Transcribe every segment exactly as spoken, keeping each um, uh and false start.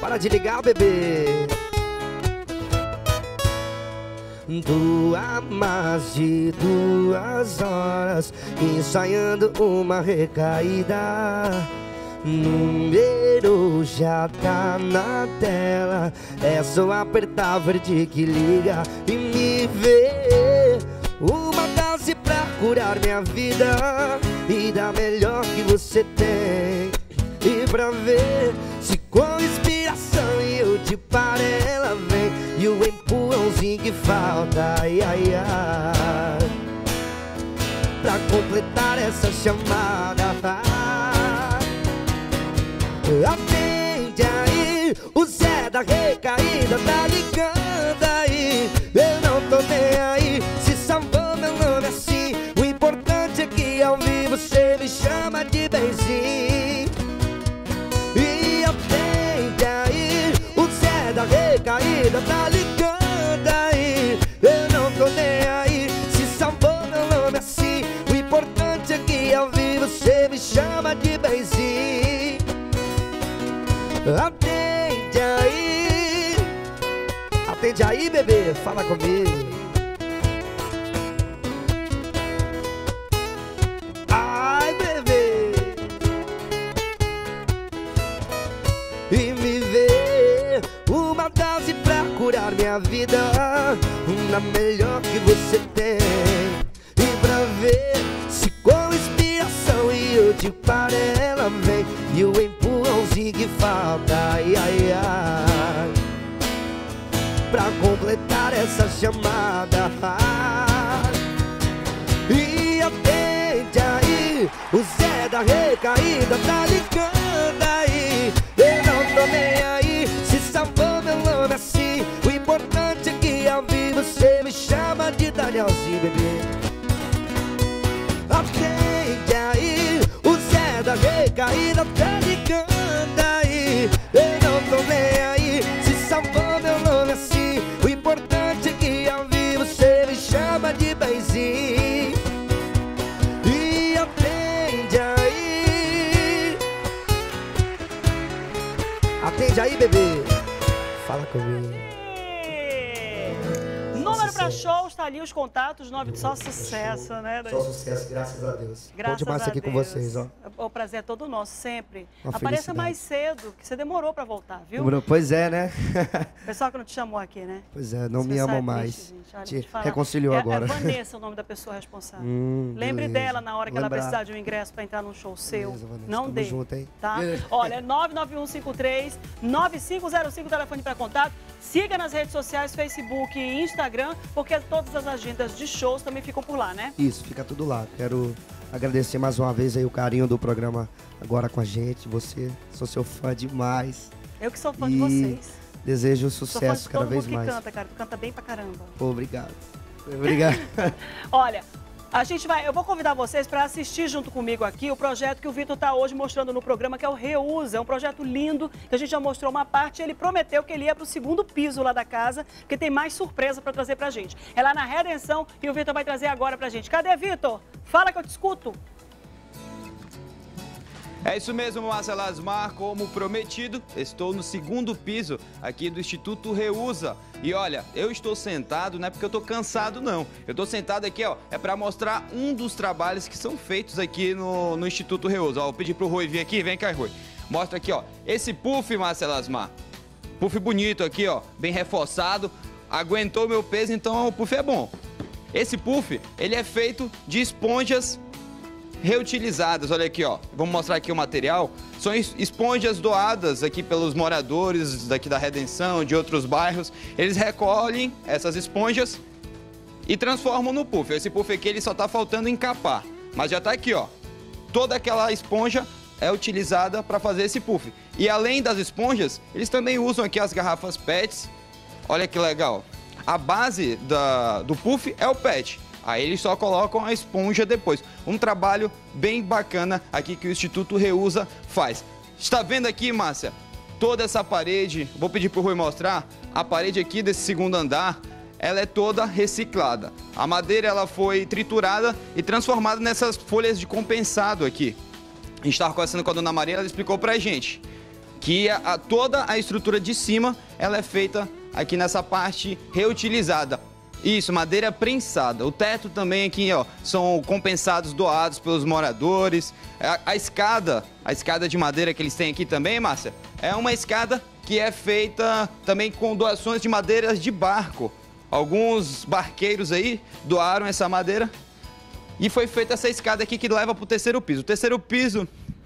Para de ligar, bebê. Duas, mais de duas horas ensaiando uma recaída. Número já tá na tela, é só apertar verde que liga e me ver. Uma dose pra curar minha vida e dar melhor que você tem. E pra ver se com inspiração eu te paro ela vem. E o empurrãozinho que falta, ai, ai, ai, pra completar essa chamada. Atende aí, o Zé da recaída tá ligando aí. Eu não tô nem aí, se salvou meu nome assim. O importante é que ao vivo você me chama de benzinho. E atende aí, o Zé da recaída tá ligando aí. Eu não tô nem aí, se salvou meu nome assim. O importante é que ao vivo você me chama de benzinho. Atende aí, atende aí, bebê, fala comigo. Ai, bebê, e me vê uma dose pra curar minha vida, uma melhor que você tem. E pra ver se com inspiração e eu te paro ela vem. E o empurrãozinho que falta, ai, ai, ai, pra completar essa chamada. E atende aí, o Zé da recaída tá ligando aí. Eu não tô nem aí, se salvou meu nome assim. O importante é que ao vivo você me chama de Danielzinho, bebê. Atende aí, o Zé da recaída tá ligando aí. Eu não tô nem aí, se salvou meu nome assim. O importante é que ao vivo você me chama de benzinho. E atende aí, atende aí, bebê, fala comigo. Número pra show, está ali os contatos, nove, só sucesso, né? Só sucesso, graças a Deus. Graças Bom demais a estar aqui Deus. com vocês, ó. O prazer é todo nosso, sempre. Uma Apareça felicidade. mais cedo, que você demorou pra voltar, viu? Demorou? Pois é, né? Pessoal que não te chamou aqui, né? Pois é, não Esse me pessoal amam é mais. triste, gente. Olha, Te vou te falar. reconciliou é, agora. É Vanessa o nome da pessoa responsável. Hum, Lembre beleza. dela na hora que ela Lembrar. precisar de um ingresso pra entrar num show seu. Beleza, Vanessa. Não Tamo dê, junto, hein? tá? Olha, nove nove um cinco três nove cinco zero cinco, telefone para contato. Siga nas redes sociais, Facebook e Instagram, porque todas as agendas de shows também ficam por lá, né? Isso, fica tudo lá. Quero agradecer mais uma vez aí o carinho do programa agora com a gente. Você, sou seu fã demais. Eu que sou fã E de vocês. Desejo Sou fã sucesso de cada todo vez mundo que mais. canta, cara. Tu canta bem pra caramba. Pô, obrigado. Obrigado. Olha, a gente vai, eu vou convidar vocês para assistir junto comigo aqui o projeto que o Vitor está hoje mostrando no programa, que é o Reusa. É um projeto lindo, que a gente já mostrou uma parte. Ele prometeu que ele ia para o segundo piso lá da casa, porque tem mais surpresa para trazer para a gente. É lá na Redenção e o Vitor vai trazer agora para a gente. Cadê, Vitor? Fala que eu te escuto. É isso mesmo, Márcia Lasmar, como prometido, estou no segundo piso aqui do Instituto Reusa. E olha, eu estou sentado, não é porque eu estou cansado, não. Eu estou sentado aqui, ó, é para mostrar um dos trabalhos que são feitos aqui no, no Instituto Reusa. Ó, vou pedir pro Rui vir aqui, vem cá, Rui. Mostra aqui, ó, esse puff, Márcia Lasmar. Puff bonito aqui, ó, bem reforçado. Aguentou meu peso, então o puff é bom. Esse puff, ele é feito de esponjas reutilizadas. Olha aqui, ó. Vamos mostrar aqui o material. São esponjas doadas aqui pelos moradores daqui da Redenção, de outros bairros. Eles recolhem essas esponjas e transformam no puff. Esse puff aqui, ele só tá faltando encapar, mas já tá aqui, ó. Toda aquela esponja é utilizada para fazer esse puff. E além das esponjas, eles também usam aqui as garrafas pets. Olha que legal. A base da, do puff é o pet. Aí eles só colocam a esponja depois. Um trabalho bem bacana aqui que o Instituto Reusa faz. Está vendo aqui, Márcia? Toda essa parede, vou pedir para o Rui mostrar, a parede aqui desse segundo andar, ela é toda reciclada. A madeira ela foi triturada e transformada nessas folhas de compensado aqui. A gente estava conversando com a dona Maria, ela explicou pra gente. que a, a, toda a estrutura de cima ela é feita aqui nessa parte reutilizada. Isso, madeira prensada. O teto também aqui, ó, são compensados, doados pelos moradores. A, a escada, a escada de madeira que eles têm aqui também, Márcia, é uma escada que é feita também com doações de madeiras de barco. Alguns barqueiros aí doaram essa madeira e foi feita essa escada aqui que leva para o terceiro piso. O terceiro piso,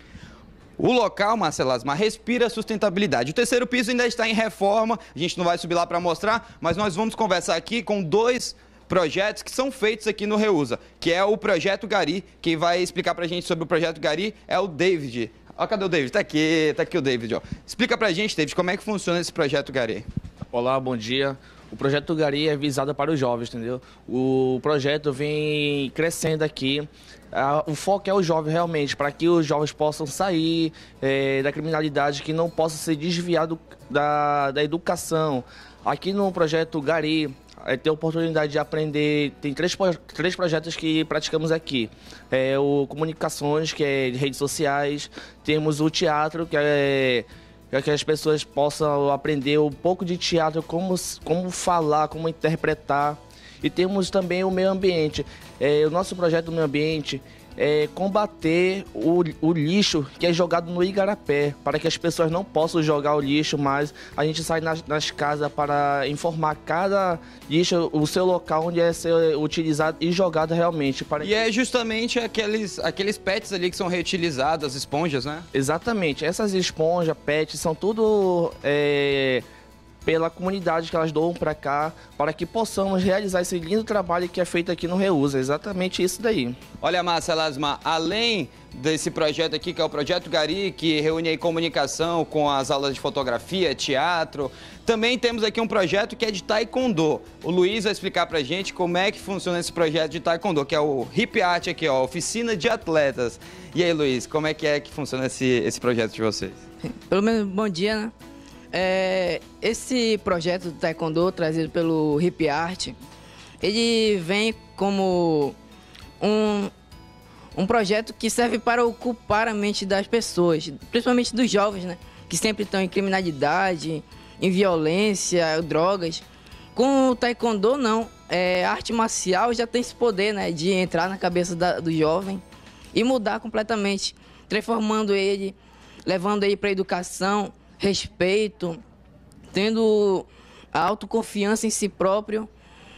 o local, Marcelo Asmar, respira sustentabilidade. O terceiro piso ainda está em reforma, a gente não vai subir lá para mostrar, mas nós vamos conversar aqui com dois projetos que são feitos aqui no Reusa, que é o Projeto Gari. Quem vai explicar para a gente sobre o Projeto Gari é o David. Ó, cadê o David? Tá aqui, tá aqui o David, ó. Explica pra gente, David, como é que funciona esse Projeto Gari. Olá, bom dia. O Projeto Gari é visado para os jovens, entendeu? O projeto vem crescendo aqui. O foco é o jovem realmente, para que os jovens possam sair é, da criminalidade, que não possam ser desviados da, da educação. Aqui no Projeto Gari, é, tem a oportunidade de aprender, tem três, três projetos que praticamos aqui. É o Comunicações, que é de redes sociais, temos o teatro, que é para que as pessoas possam aprender um pouco de teatro, como, como falar, como interpretar. E temos também o meio ambiente. É, o nosso projeto do meio ambiente é combater o, o lixo que é jogado no igarapé, para que as pessoas não possam jogar o lixo, mas a gente sai nas, nas casas para informar cada lixo, o seu local onde é ser utilizado e jogado realmente. Para e que... é justamente aqueles, aqueles pets ali que são reutilizados, as esponjas, né? Exatamente. Essas esponjas, pets, são tudo... É... pela comunidade que elas doam para cá, para que possamos realizar esse lindo trabalho que é feito aqui no Reusa. Exatamente isso daí. Olha, Marcelo Asmar, além desse projeto aqui, que é o Projeto Gari, que reúne aí comunicação com as aulas de fotografia, teatro, também temos aqui um projeto que é de taekwondo. O Luiz vai explicar pra gente como é que funciona esse projeto de taekwondo, que é o Hip Art aqui, ó, Oficina de Atletas. E aí, Luiz, como é que é que funciona esse, esse projeto de vocês? Pelo menos, bom dia, né? É, esse projeto do Taekwondo, trazido pelo Hip Art, ele vem como um, um projeto que serve para ocupar a mente das pessoas, principalmente dos jovens, né? Que sempre estão em criminalidade, em violência, drogas. Com o Taekwondo, não. É, a arte marcial já tem esse poder, né? De entrar na cabeça da, do jovem e mudar completamente, transformando ele, levando ele para a educação, respeito, tendo a autoconfiança em si próprio.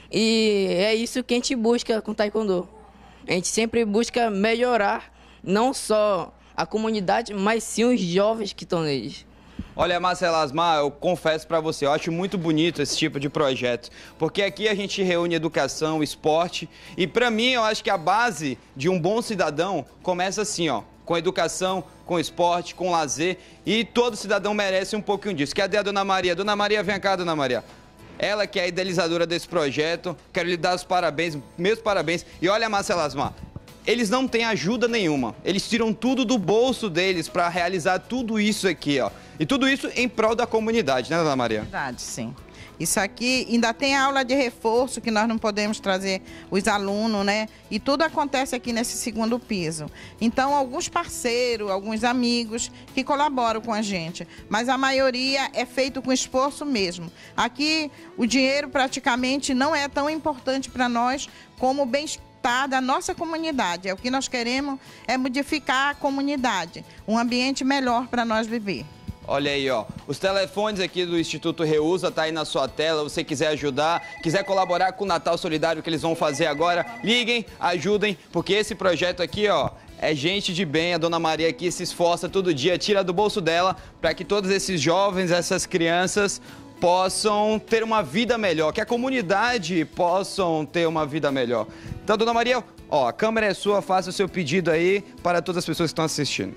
E é isso que a gente busca com o Taekwondo. A gente sempre busca melhorar não só a comunidade, mas sim os jovens que estão neles. Olha, Marcelo Asmar, eu confesso para você, eu acho muito bonito esse tipo de projeto, porque aqui a gente reúne educação, esporte, e para mim eu acho que a base de um bom cidadão começa assim, ó, com educação, com esporte, com lazer, e todo cidadão merece um pouquinho disso. Cadê a Dona Maria? Dona Maria, vem cá, Dona Maria. Ela que é a idealizadora desse projeto, quero lhe dar os parabéns, meus parabéns. E olha, Marcelo Asmar, eles não têm ajuda nenhuma, eles tiram tudo do bolso deles para realizar tudo isso aqui, ó. E tudo isso em prol da comunidade, né, Dona Maria? Verdade, sim. Isso aqui ainda tem aula de reforço que nós não podemos trazer os alunos, né? E tudo acontece aqui nesse segundo piso. Então, alguns parceiros, alguns amigos que colaboram com a gente, mas a maioria é feito com esforço mesmo. Aqui, o dinheiro praticamente não é tão importante para nós como o bem-estar da nossa comunidade. É o que nós queremos é modificar a comunidade, um ambiente melhor para nós viver. Olha aí, ó, os telefones aqui do Instituto Reusa tá aí na sua tela, você quiser ajudar, quiser colaborar com o Natal Solidário que eles vão fazer agora, liguem, ajudem, porque esse projeto aqui, ó, é gente de bem, a Dona Maria aqui se esforça todo dia, tira do bolso dela para que todos esses jovens, essas crianças possam ter uma vida melhor, que a comunidade possam ter uma vida melhor. Então, Dona Maria, ó, a câmera é sua, faça o seu pedido aí para todas as pessoas que estão assistindo.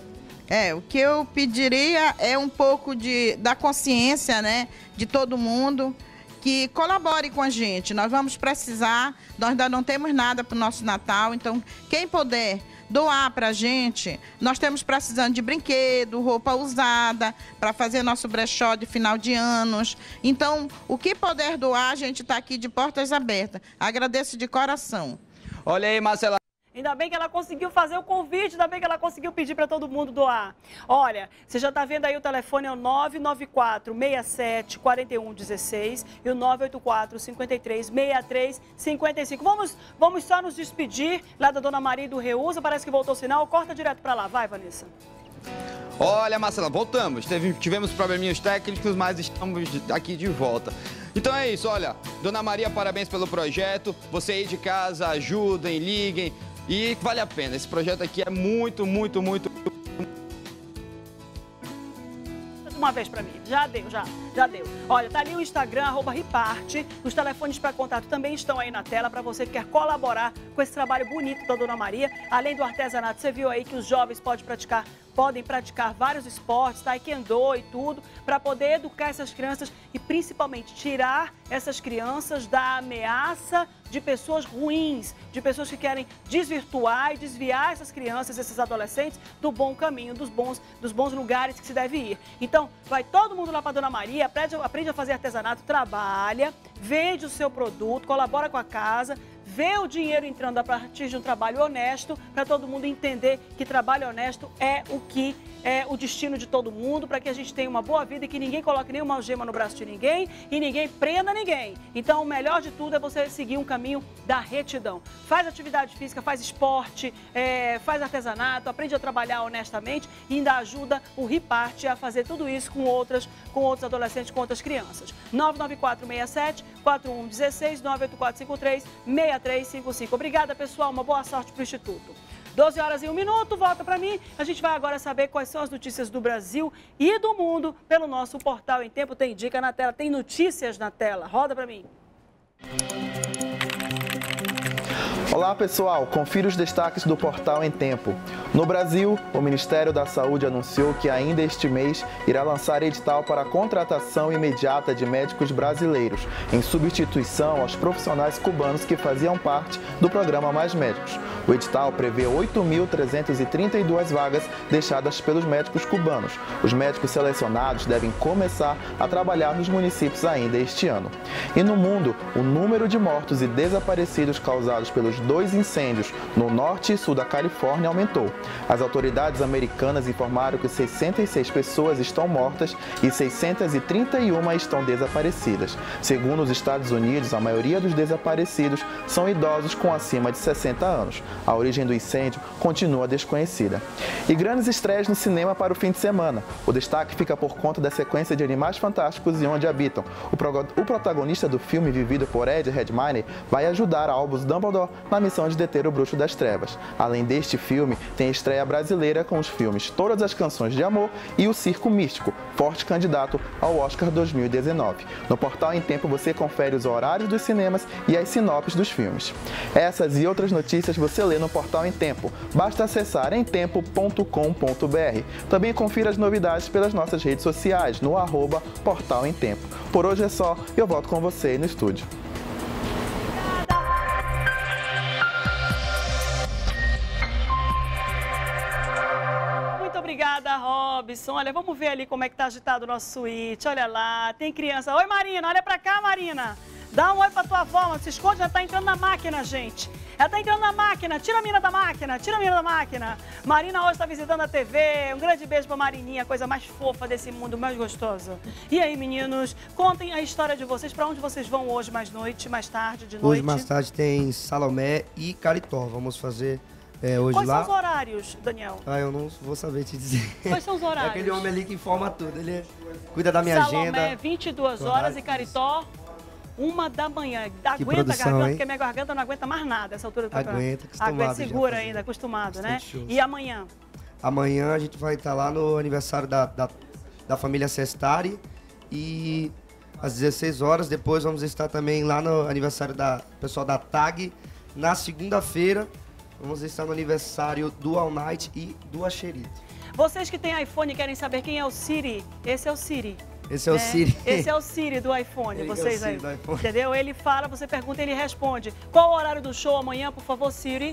É, o que eu pediria é um pouco de, da consciência, né, de todo mundo, que colabore com a gente. Nós vamos precisar, nós ainda não temos nada para o nosso Natal, então quem puder doar para a gente, nós estamos precisando de brinquedo, roupa usada, para fazer nosso brechó de final de anos. Então, o que puder doar, a gente está aqui de portas abertas. Agradeço de coração. Olha aí, Marcela. Ainda bem que ela conseguiu fazer o convite, ainda bem que ela conseguiu pedir para todo mundo doar. Olha, você já está vendo aí o telefone, é o nove nove quatro, seis sete, quatro um um seis e o nove oito quatro, cinco três, seis três cinco cinco. Vamos, vamos só nos despedir lá da Dona Maria do Reusa, parece que voltou o sinal, corta direto para lá, vai, Vanessa. Olha, Marcela, voltamos. Teve, tivemos probleminhas técnicos, mas estamos aqui de volta. Então é isso, olha, Dona Maria, parabéns pelo projeto. Você aí de casa, ajudem, liguem. E vale a pena, esse projeto aqui é muito, muito, muito... Uma vez pra mim, já deu, já, já deu. Olha, tá ali o Instagram, arroba Riparte. Os telefones para contato também estão aí na tela para você que quer colaborar com esse trabalho bonito da Dona Maria. Além do artesanato, você viu aí que os jovens podem praticar, podem praticar vários esportes, taekwondo e tudo, para poder educar essas crianças e principalmente tirar essas crianças da ameaça de pessoas ruins, de pessoas que querem desvirtuar e desviar essas crianças, esses adolescentes, do bom caminho, dos bons, dos bons lugares que se deve ir. Então, vai todo mundo lá para Dona Maria, aprende, aprende a fazer artesanato, trabalha, vende o seu produto, colabora com a casa, vê o dinheiro entrando a partir de um trabalho honesto, para todo mundo entender que trabalho honesto é o que é o destino de todo mundo, para que a gente tenha uma boa vida e que ninguém coloque nenhuma algema no braço de ninguém e ninguém prenda ninguém. Então, o melhor de tudo é você seguir um caminho da retidão. Faz atividade física, faz esporte, é, faz artesanato, aprende a trabalhar honestamente e ainda ajuda o Riparte a fazer tudo isso com outras, com outros adolescentes, com outras crianças. nove nove quatro, seis sete, quatro um um seis, nove oito quatro cinco três, seis três cinco cinco. Obrigada, pessoal. Uma boa sorte para o Instituto. doze horas e um minuto, volta para mim. A gente vai agora saber quais são as notícias do Brasil e do mundo pelo nosso Portal em Tempo. Tem dica na tela, tem notícias na tela. Roda para mim. Olá pessoal, confira os destaques do Portal em Tempo. No Brasil, o Ministério da Saúde anunciou que ainda este mês irá lançar edital para a contratação imediata de médicos brasileiros, em substituição aos profissionais cubanos que faziam parte do programa Mais Médicos. O edital prevê oito mil trezentas e trinta e duas vagas deixadas pelos médicos cubanos. Os médicos selecionados devem começar a trabalhar nos municípios ainda este ano. E no mundo, o número de mortos e desaparecidos causados pelos dois incêndios no norte e sul da Califórnia aumentou. As autoridades americanas informaram que sessenta e seis pessoas estão mortas e seiscentas e trinta e uma estão desaparecidas. Segundo os Estados Unidos, a maioria dos desaparecidos são idosos com acima de sessenta anos. A origem do incêndio continua desconhecida. E grandes estreias no cinema para o fim de semana. O destaque fica por conta da sequência de Animais Fantásticos e Onde Habitam. O, pro... o protagonista do filme, vivido por Ed Redmayne, vai ajudar Albus Dumbledore na missão de deter o Bruxo das Trevas. Além deste filme, tem a estreia brasileira com os filmes Todas as Canções de Amor e O Circo Místico, forte candidato ao Oscar dois mil e dezenove. No Portal em Tempo você confere os horários dos cinemas e as sinopses dos filmes. Essas e outras notícias você lê no Portal em Tempo. Basta acessar em tempo ponto com ponto br. Também confira as novidades pelas nossas redes sociais, no arroba Portal em Tempo. Por hoje é só, eu volto com você aí no estúdio. Obrigada, Robson. Olha, vamos ver ali como é que tá agitado o nosso suíte. Olha lá, tem criança. Oi, Marina, olha pra cá, Marina. Dá um oi pra tua avó, se esconde, já tá entrando na máquina, gente. Ela tá entrando na máquina, tira a mina da máquina, tira a mina da máquina. Marina hoje tá visitando a T V, um grande beijo pra Marininha, a coisa mais fofa desse mundo, mais gostosa. E aí, meninos, contem a história de vocês, pra onde vocês vão hoje, mais noite, mais tarde, de noite? Hoje, mais tarde, tem Salomé e Caritó, vamos fazer... É, hoje Quais lá... são os horários, Daniel? Ah, eu não vou saber te dizer. Quais são os horários? É aquele homem ali que informa tudo, ele cuida da minha Salomé, agenda. Salomé, vinte e duas horas e Caritó, uma da manhã. Aguenta produção, a garganta, hein? porque minha garganta não aguenta mais nada essa altura do campeonato. Aguenta, acostumado. Aguenta, segura já, ainda, acostumado, né? shows. E amanhã? Amanhã a gente vai estar lá no aniversário da, da, da família Sestari e às dezesseis horas, depois vamos estar também lá no aniversário da pessoal da T A G. Na segunda-feira, vamos estar no aniversário do All Night e do Axerito. Vocês que têm iPhone e querem saber quem é o Siri, esse é o Siri. Esse é o né? Siri. Esse é o Siri do iPhone, Ele vocês é o Siri aí. do iPhone. Entendeu? Ele fala, você pergunta, ele responde. Qual o horário do show amanhã, por favor, Siri?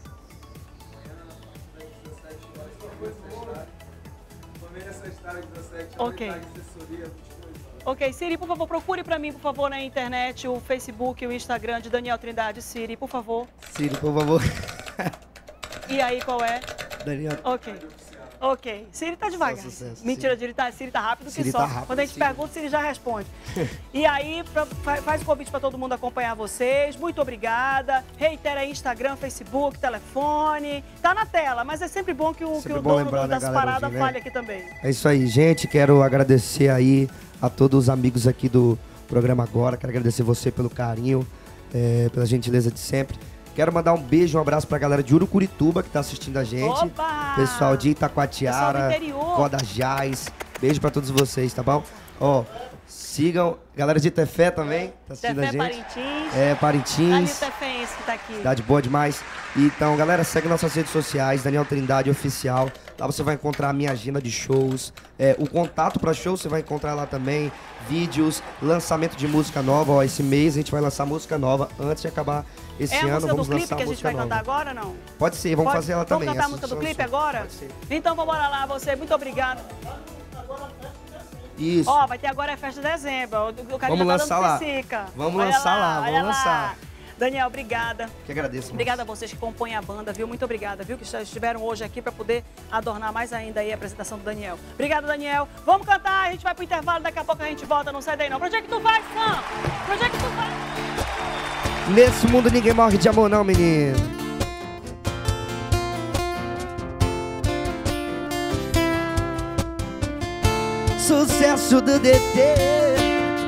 Ok. Ok, Siri, por favor, procure para mim, por favor, na internet, o Facebook, o Instagram de Daniel Trindade. Siri, por favor. Siri, por favor. E aí, qual é? Daniel. Ok. Ok. Siri tá devagar. Sucesso, Mentira, Siri tá, Siri tá rápido que Siri só. tá rápido, Quando a gente Siri. pergunta, Siri já responde. E aí, pra, faz o convite para todo mundo acompanhar vocês. Muito obrigada. Reitera aí Instagram, Facebook, telefone. Tá na tela, mas é sempre bom que o, Sempre que o bom dono lembrar, né, das galera, paradas ouvir, né? fale aqui também. É isso aí, gente. Quero agradecer aí a todos os amigos aqui do programa agora. Quero agradecer você pelo carinho, é, pela gentileza de sempre. Quero mandar um beijo, um abraço pra galera de Urucurituba que tá assistindo a gente. Opa! Pessoal de Pessoal Itacoatiara, do interior. Codajás. Beijo pra todos vocês, tá bom? Ó, sigam. Galera de Tefé também, tá assistindo Tefé a gente. Parintins. É, Ali o Parintins. Tefense que tá aqui. Cidade boa demais. Então, galera, segue nossas redes sociais, Daniel Trindade Oficial. Lá você vai encontrar a minha agenda de shows. É, o contato para show você vai encontrar lá também. Vídeos, lançamento de música nova. Ó, esse mês a gente vai lançar música nova antes de acabar esse É a ano. música do Vamos clipe lançar que a gente música vai nova. cantar agora, não? Pode ser, vamos Pode? fazer ela Vamos também. cantar a essa música do só- clipe só- agora? Pode ser. Então vamos lá, você. Muito obrigado. Isso. Ó, vai ter agora a festa de dezembro. O, o carinha Vamos tá lançar dando lá. psica. Vamos Olha lançar lá, olha vamos lançar. Daniel, obrigada. Que agradeço. Obrigada a vocês que compõem a banda, viu? Muito obrigada, viu? Que estiveram hoje aqui para poder adornar mais ainda aí a apresentação do Daniel. Obrigada, Daniel. Vamos cantar, a gente vai pro intervalo, daqui a pouco a gente volta, não sai daí não. Pra onde é que tu vai, Sam? Pra onde é que tu vai? Nesse mundo ninguém morre de amor não, menino. Sucesso do D T.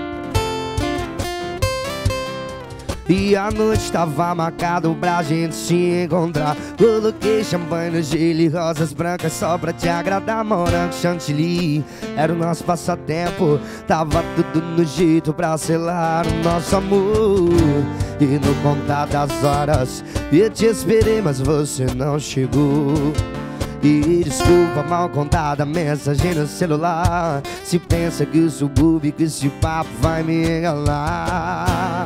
E a noite tava marcada pra gente se encontrar. Coloquei champanhe no gelo e rosas brancas só pra te agradar. Morango chantilly era o nosso passatempo. Tava tudo no jeito pra selar o nosso amor. E no contar das horas eu te esperei, mas você não chegou. E desculpa mal contada mensagem no celular. Se pensa que eu sou bobo e que esse papo vai me enganar.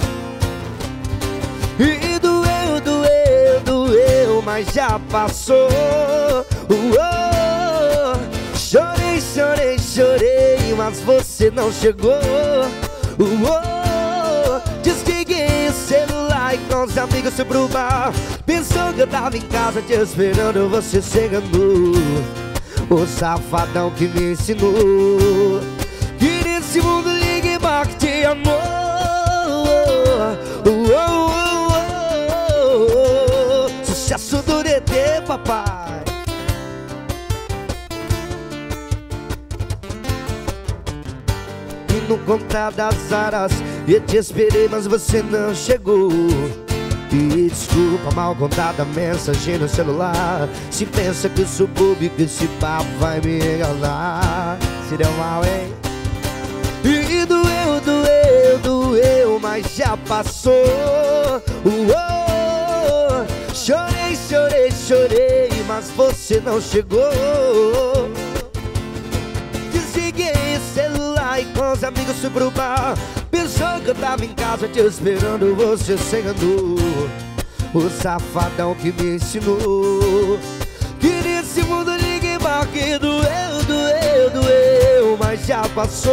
E doeu, doeu, doeu, mas já passou. Uou. Chorei, chorei, chorei, mas você não chegou. Uou. Desliguei o celular e com os amigos fui pro bar. Pensou que eu tava em casa te esperando, você se enganou. O safadão que me ensinou que nesse mundo ninguém marca te amor. Uou. Sucesso do D T, papai. E no contar das horas eu te esperei, mas você não chegou. E desculpa mal contada mensagem no celular. Se pensa que eu sou bobo e que esse papo vai me enganar. Se deu mal, hein? E doeu, doeu, doeu, mas já passou. Uou. Chorei, chorei, chorei, mas você não chegou. Desliguei o celular e com os amigos fui pro bar. Pensou que eu tava em casa te esperando, você se enganou. O safadão que me ensinou que nesse mundo ninguém marca. E doeu, doeu, doeu, mas já passou.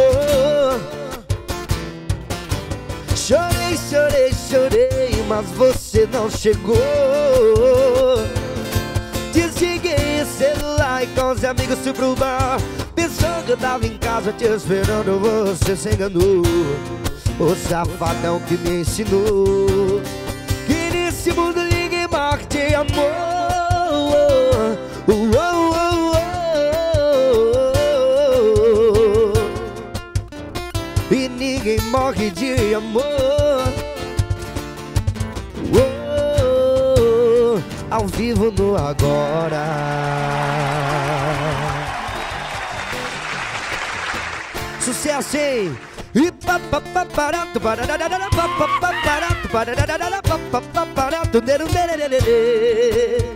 Chorei, chorei, chorei, mas você não chegou. Desliguei o celular e com os amigos fui pro bar. Pensou que eu tava em casa te esperando, você se enganou. O safadão que me ensinou que nesse mundo ninguém marca te amor. Uou, uou, uou. E ninguém morre de amor. Uou, ao vivo no agora. Sucesso, hein? E pa pa pa parato pararara pa pa pa parato pararara pa pa pa parato deru dererere.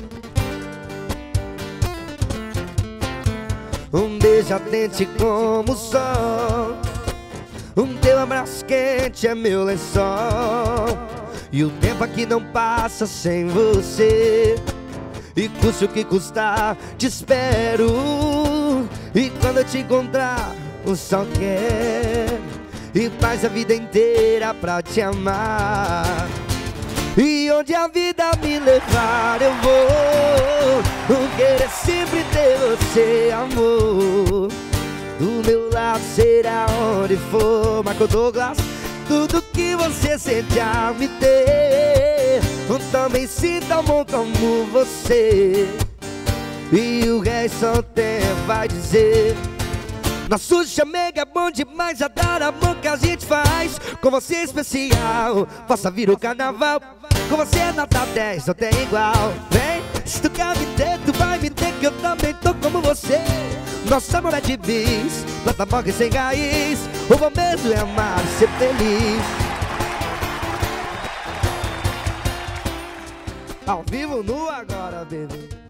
Um beijo ardente como o sol, um teu abraço quente é meu lençol. E o tempo aqui não passa sem você. E custe o que custar, te espero. E quando eu te encontrar, eu só quero e faz a vida inteira pra te amar. E onde a vida me levar eu vou. Vou querer sempre ter você, amor. Do meu lado será onde for. Michael Douglas. Tudo que você sente ao me ter, eu também sinto amor como você. E o resto só o tempo vai dizer. Nosso chamego é bom demais, adoro amor que a gente faz. Com você é especial, possa vir o carnaval. Com você é nota dez, não tem igual. Vem, se tu quer me ter, tu vai me ter, que eu também tô como você. Nosso amor é de bis, planta morre sem raiz. O bom mesmo é amar e ser feliz. Ao vivo, nu agora, bebê.